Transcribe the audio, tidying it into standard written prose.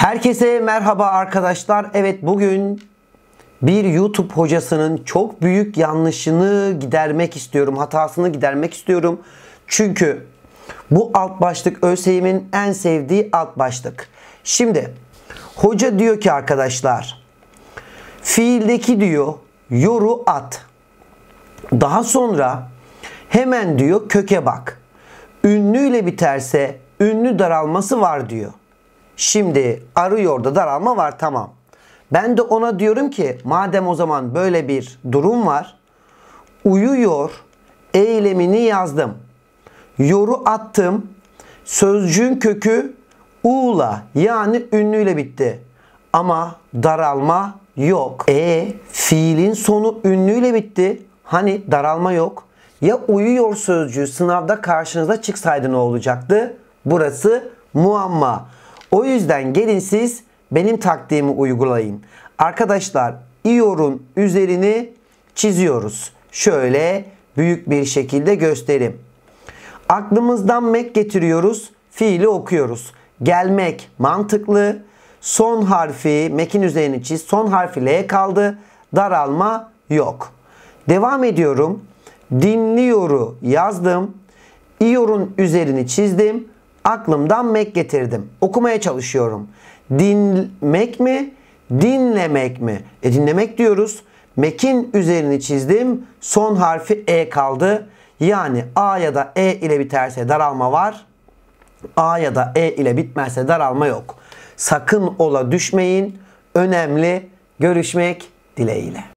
Herkese merhaba arkadaşlar. Evet, bugün bir YouTube hocasının çok büyük yanlışını gidermek istiyorum. Hatasını gidermek istiyorum. Çünkü bu alt başlık ÖSYM'in en sevdiği alt başlık. Şimdi hoca diyor ki arkadaşlar, fiildeki diyor yoru at. Daha sonra hemen diyor köke bak. Ünlüyle biterse ünlü daralması var diyor. Şimdi arıyor da daralma var, tamam. Ben de ona diyorum ki madem o zaman böyle bir durum var, uyuyor eylemini yazdım. Yoru attım. Sözcüğün kökü u'la yani ünlüyle bitti. Ama daralma yok. Fiilin sonu ünlüyle bitti. Hani daralma yok. Ya uyuyor sözcüğü sınavda karşınıza çıksaydı ne olacaktı? Burası muamma. O yüzden gelin siz benim taktiğimi uygulayın. Arkadaşlar, iyor'un üzerini çiziyoruz. Şöyle büyük bir şekilde göstereyim. Aklımızdan mek getiriyoruz. Fiili okuyoruz. Gelmek mantıklı. Son harfi mekin üzerini çiz. Son harfi L kaldı. Daralma yok. Devam ediyorum. Dinliyoru yazdım. İyor'un üzerini çizdim. Aklımdan mek getirdim. Okumaya çalışıyorum. Dinlemek mi? Dinlemek mi? Dinlemek diyoruz. Mek'in üzerini çizdim. Son harfi E kaldı. Yani A ya da E ile biterse daralma var. A ya da E ile bitmezse daralma yok. Sakın ola düşmeyin. Önemli. Görüşmek dileğiyle.